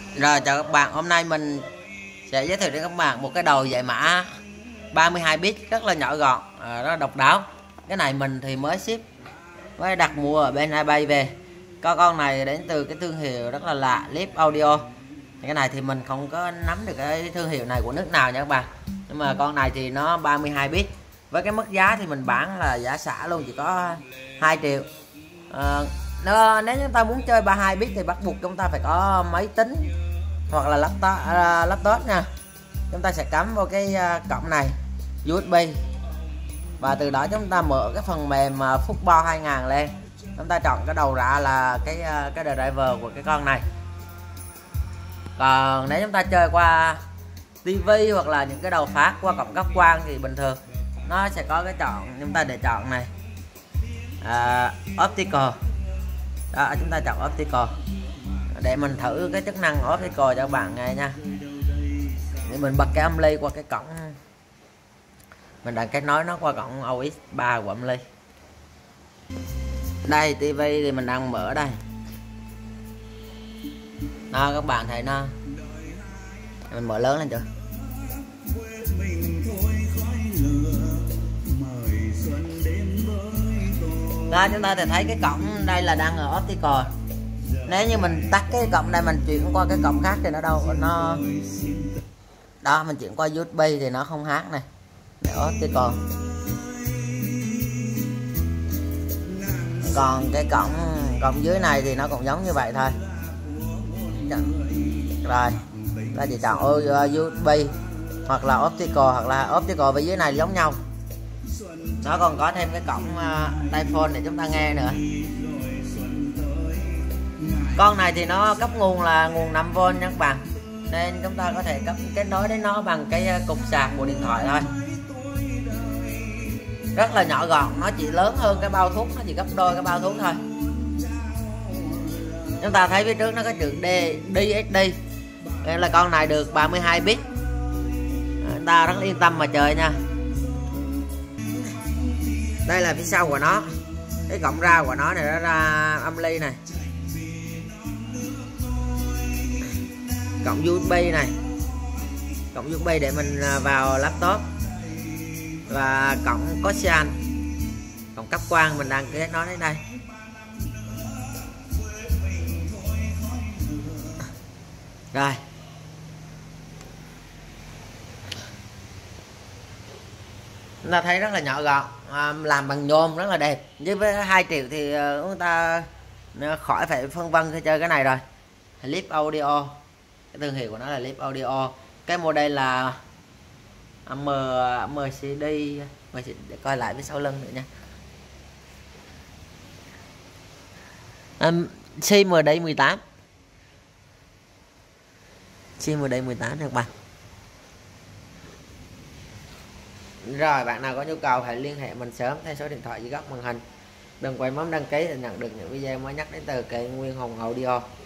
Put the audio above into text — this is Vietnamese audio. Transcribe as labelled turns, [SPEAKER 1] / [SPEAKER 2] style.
[SPEAKER 1] Rồi chào các bạn, hôm nay mình sẽ giới thiệu đến các bạn một cái đầu giải mã 32 bit rất là nhỏ gọn, rất là độc đáo. Cái này mình thì mới ship mới đặt mua ở bên iBay về. Con này đến từ cái thương hiệu rất là lạ, Live Audio. Cái này thì mình không có nắm được cái thương hiệu này của nước nào nha các bạn. Nhưng mà con này thì nó 32 bit. Với cái mức giá thì mình bán là giá xả luôn, chỉ có 2 triệu. Nếu chúng ta muốn chơi 32 bit thì bắt buộc chúng ta phải có máy tính hoặc là laptop nha. Chúng ta sẽ cắm vào cái cổng này USB và từ đó chúng ta mở cái phần mềm Football 2000 lên. Chúng ta chọn cái đầu ra là cái driver của cái con này. Còn nếu chúng ta chơi qua TV hoặc là những cái đầu phát qua cổng cáp quang thì bình thường nó sẽ có cái chọn, chúng ta để chọn này optical đó, chúng ta chọn optical để mình thử cái chức năng optical cho các bạn nghe nha. Để mình bật cái âm ly qua cái cổng, mình đang kết nối nó qua cổng AUX 3 của âm ly. Đây tivi thì mình đang mở đây đó, các bạn thấy nó, mình mở lớn lên chưa đó, chúng ta thì thấy cái cổng đây là đang ở optical. Nếu như mình tắt cái cổng này mình chuyển qua cái cổng khác thì nó đâu nó đó, mình chuyển qua USB thì nó không hát này để optical. Còn cái cổng dưới này thì nó cũng giống như vậy thôi. Rồi ta chỉ chọn USB hoặc là optical, hoặc là optical với dưới này giống nhau. Nó còn có thêm cái cổng iPhone để chúng ta nghe nữa. Con này thì nó cấp nguồn là nguồn 5V nha các bạn, nên chúng ta có thể kết nối đến nó bằng cái cục sạc của điện thoại thôi. Rất là nhỏ gọn, nó chỉ lớn hơn cái bao thuốc, nó chỉ gấp đôi cái bao thuốc thôi. Chúng ta thấy phía trước nó có chữ DSD, nên là con này được 32 bit. Chúng ta rất yên tâm mà chơi nha. Đây là phía sau của nó, cái cổng ra của nó này, nó ra âm ly này, cổng USB này, cổng USB để mình vào laptop, và cổng có xan, cổng cáp quang mình đang kết nối đến đây. Rồi chúng ta thấy rất là nhỏ gọn, làm bằng nhôm rất là đẹp. Với 2 triệu thì chúng ta khỏi phải phân vân khi chơi cái này rồi. Live Audio, cái thương hiệu của nó là Live Audio. Cái model là MCD, để coi lại với sau lưng nữa nha. CMD 18, CMD 18 các bạn. Rồi bạn nào có nhu cầu hãy liên hệ mình sớm theo số điện thoại dưới góc màn hình. Đừng quên bấm đăng ký để nhận được những video mới nhất đến từ kênh Nguyên Hùng Audio.